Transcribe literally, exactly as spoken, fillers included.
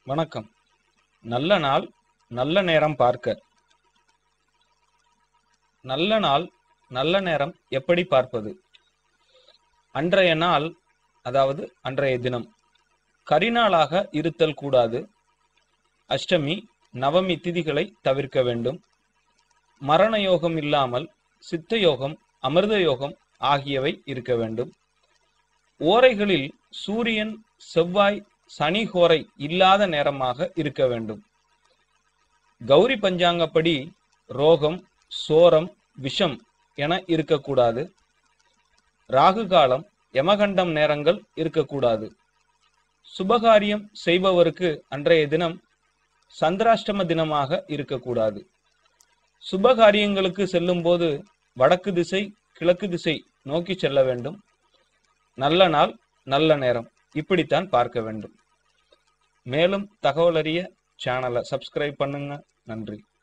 வணக்கம். நல்ல நாள் நல்ல நேரம் பார்க்க. நல்ல நாள் நல்ல நேரம் எப்படி பார்ப்பது? அன்றைய நாள், அதாவது அன்றைய தினம் கரிநாளாக இருத்தல் கூடாது. அஷ்டமி நவமி திதிகளை தவிர்க்க வேண்டும். மரண யோகம் இல்லாமல் சித்த யோகம், அமிர்த யோகம் ஆகியவை இருக்க வேண்டும். ஓரைகளில் சூரியன், செவ்வாய், சனி ஹோரை இல்லாத நேரமாக இருக்க வேண்டும். கௌரி பஞ்சாங்கப்படி ரோகம், சோரம், விஷம் என இருக்கக்கூடாது. ராகு காலம், யமகண்டம் நேரங்கள் இருக்கக்கூடாது. சுபகாரியம் செய்பவருக்கு அன்றைய தினம் சந்திராஷ்டம தினமாக இருக்கக்கூடாது. சுபகாரியங்களுக்கு செல்லும் போது வடக்கு திசை, கிழக்கு திசை நோக்கி செல்ல வேண்டும். நல்ல நாள் நல்ல நேரம் இப்படித்தான் பார்க்க வேண்டும். மேலும் தகவல் அறிய சேனலை சப்ஸ்கிரைப் பண்ணுங்க. நன்றி.